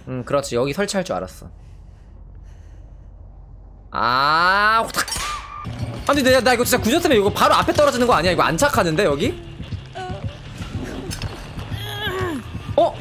그렇지. 여기 설치할 줄 알았어. 아, 호탁. 아니 나 이거 진짜 구조템에 이거 바로 앞에 떨어지는 거 아니야? 이거 안 착하는데 여기? 어?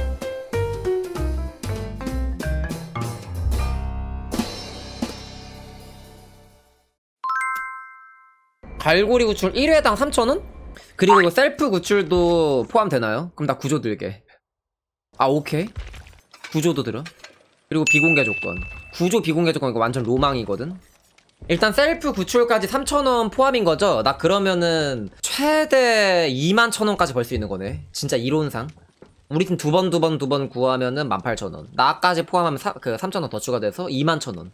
갈고리 구출 1회당 3,000원? 그리고 이거 셀프 구출도 포함되나요? 그럼 나 구조 들게. 아, 오케이. 구조도 들어. 그리고 비공개 조건. 구조 비공개 조건 이거 완전 로망이거든. 일단 셀프 구출까지 3,000원 포함인 거죠? 나 그러면은 최대 21,000원까지 벌 수 있는 거네. 진짜 이론상. 우리 팀 두 번 구하면은 18,000원. 나까지 포함하면 3,000원 더 추가돼서 21,000원.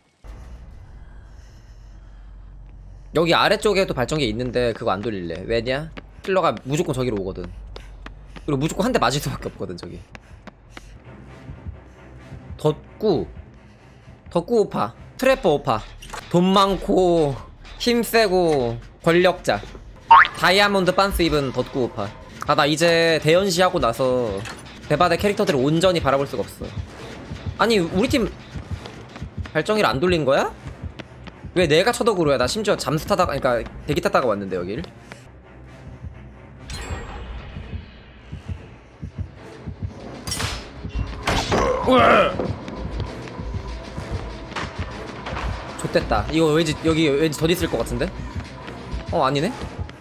여기 아래쪽에도 발전기 있는데 그거 안 돌릴래. 왜냐? 킬러가 무조건 저기로 오거든. 그리고 무조건 한 대 맞을 수밖에 없거든 저기. 덧구 오파, 트래퍼 오파, 돈 많고 힘세고 권력자, 다이아몬드 빤스 입은 덧구 오파. 아, 나 이제 대연시 하고 나서 대바대 캐릭터들을 온전히 바라볼 수가 없어. 아니 우리 팀 발전기를 안 돌린 거야? 왜 내가 쳐덕으로야? 나 심지어 잠수 타다가, 그러니까 대기 타다가 왔는데 여길. 좋됐다. 이거 왠지 여기 왠지 더 있을 것 같은데? 어, 아니네?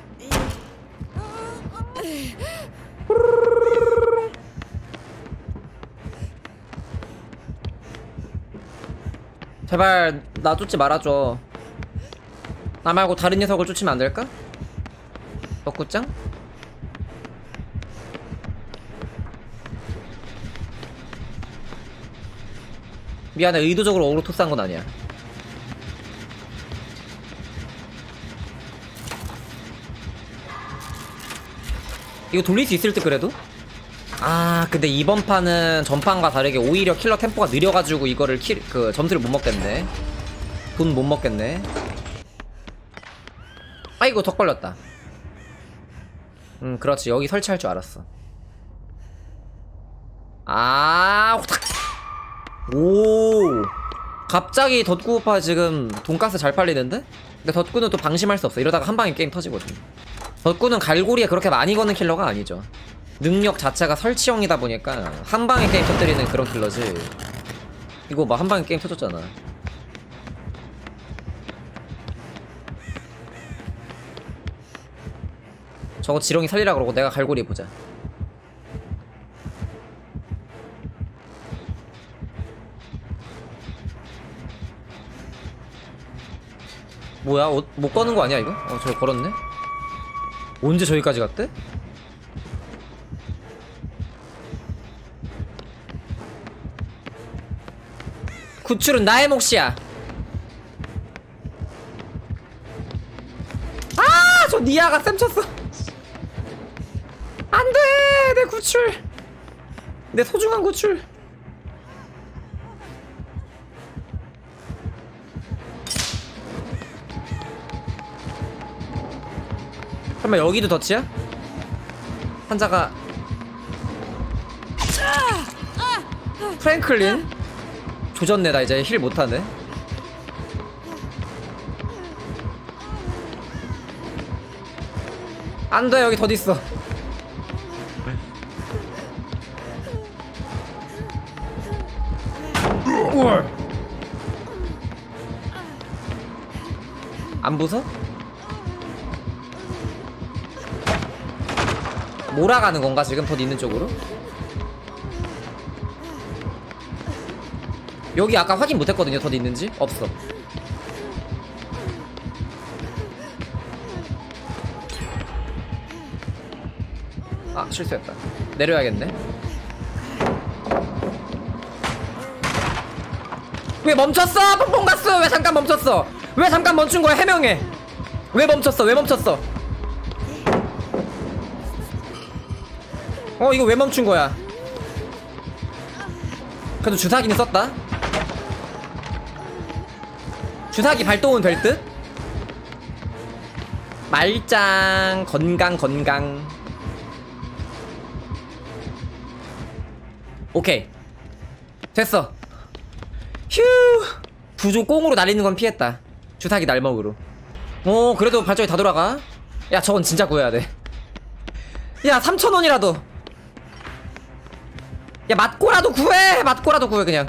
제발 나 쫓지 말아줘. 나 말고 다른 녀석을 쫓으면 안 될까? 덕구짱? 미안해, 의도적으로 어그로 토스한 건 아니야. 이거 돌릴 수 있을 듯 그래도? 아, 근데 이번 판은 전판과 다르게 오히려 킬러 템포가 느려가지고 이거를 점수를 못 먹겠네. 돈 못 먹겠네. 아이고, 덕 걸렸다. 그렇지. 여기 설치할 줄 알았어. 아, 호탁. 오, 갑자기 덧구오파 지금 돈가스 잘 팔리는데? 근데 덧구는 또 방심할 수 없어. 이러다가 한 방에 게임 터지거든. 덧구는 갈고리에 그렇게 많이 거는 킬러가 아니죠. 능력 자체가 설치형이다 보니까 한 방에 게임 터뜨리는 그런 킬러지. 이거 막 한 방에 게임 터졌잖아. 저거 지렁이 살리라 그러고 내가 갈고리 보자. 뭐야? 못 거는 거 아니야 이거? 저거 걸었네? 언제 저기까지 갔대? 구출은 나의 몫이야. 아! 저 니아가 쌤 쳤어. 안돼! 내 구출! 내 소중한 구출! 설마 여기도 덫이야? 환자가 프랭클린? 조졌네. 나 이제 힐 못하네. 안돼, 여기 덫 있어. 안 부서? 몰아가는 건가 지금 덧 있는 쪽으로? 여기 아까 확인 못했거든요. 덧 있는지? 없어. 아, 실수했다. 내려야겠네. 왜 멈췄어? 퐁퐁가스! 왜 잠깐 멈췄어? 왜 잠깐 멈춘 거야? 해명해. 왜 멈췄어? 왜 멈췄어? 이거 왜 멈춘 거야? 그래도 주사기는 썼다. 주사기 발동은 될 듯? 말짱. 건강. 오케이. 됐어. 휴. 구조 꽁으로 날리는 건 피했다. 주사기 날먹으로. 오, 그래도 발전이 다 돌아가. 야, 저건 진짜 구해야 돼. 야, 3,000원이라도. 야, 맞고라도 구해. 맞고라도 구해 그냥.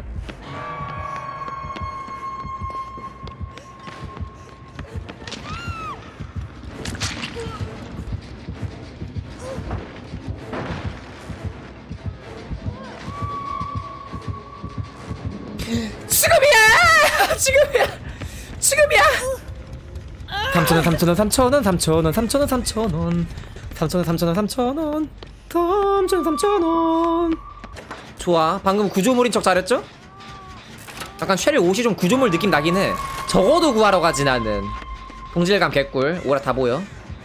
지금이야! 지금이야! 지금이야! 3,000원, 3,000원, 3,000원, 3,000원, 3,000원, 3,000원, 3,000원, 3,000원, 3,000원, 3,000원, 3,000원. 좋아. 방금 구조물인 척 잘했죠? 약간 쉐릴 옷이 좀 구조물 느낌 나긴 해. 적어도 구하러 가지 나는. 동질감 개꿀. 오라 다 보여.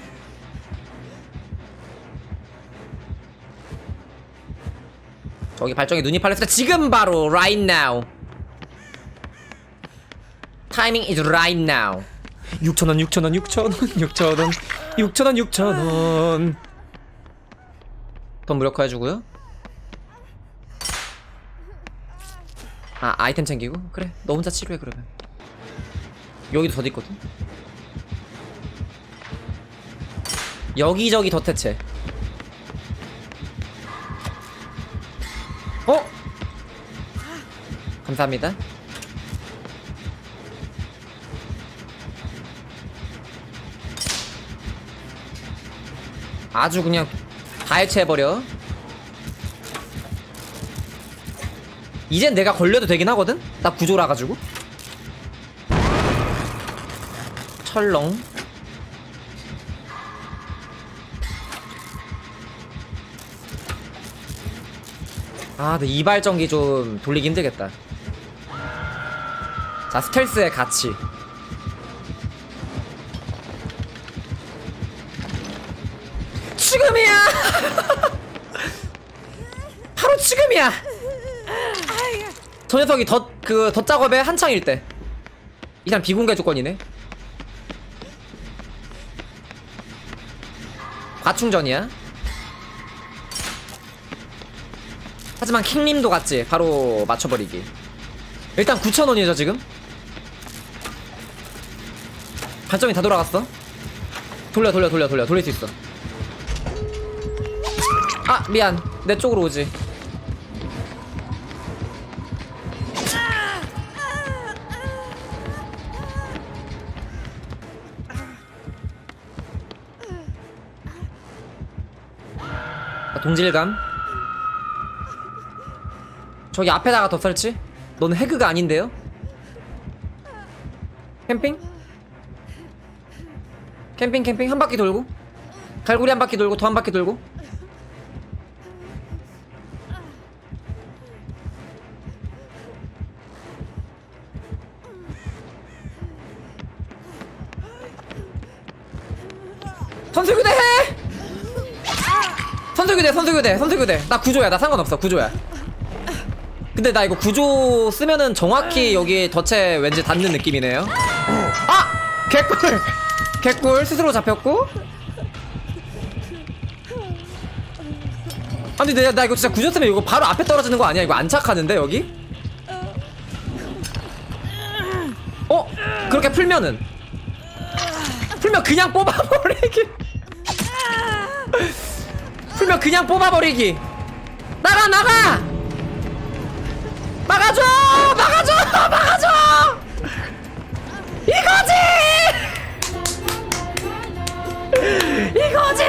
저기 발정에 눈이 팔렸을 때 지금 바로 right now. Timing is right now. 6,000원, 6,000원, 6,000원, 6,000원, 6,000원, 6,000원. 돈 무력화해주고요. 아, 아이템 챙기고? 그래, 너 혼자 치료해 그러면. 여기도 덧 있거든. 여기저기 덧해체. 어? 감사합니다. 아주 그냥 다 해체해버려. 이젠 내가 걸려도 되긴 하거든? 나 구조라가지고. 철렁. 아, 근데 이발전기 좀 돌리기 힘들겠다. 자, 스텔스의 가치. 지금이야! 바로 지금이야! 저 녀석이 덧 작업에 한창일 때. 이 사람 비공개 조건이네. 과충전이야. 하지만 킹림도 같지. 바로 맞춰버리기. 일단 9,000원이죠 지금. 발전이 다 돌아갔어. 돌릴 수 있어. 아, 미안. 내 쪽으로 오지. 아, 동질감. 저기 앞에다가 더 설치? 넌 해그가 아닌데요? 캠핑? 캠핑 한 바퀴 돌고 갈고리 한 바퀴 돌고 더 한 바퀴 돌고. 선수교대 해! 선수교대. 나 구조야. 나 상관없어. 구조야. 근데 나 이거 구조 쓰면은 정확히 여기 덫에 왠지 닿는 느낌이네요. 아! 개꿀 스스로 잡혔고. 아니 근데 나 이거 진짜 구조 쓰면 이거 바로 앞에 떨어지는 거 아니야? 이거 안 착하는데 여기? 어? 그렇게 풀면 그냥 뽑아버리기. 풀면 그냥 뽑아버리기. 나가! 막아줘! 이거지!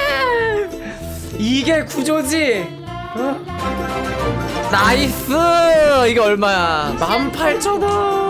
이게 구조지? 어? 나이스! 이게 얼마야? 18,000원!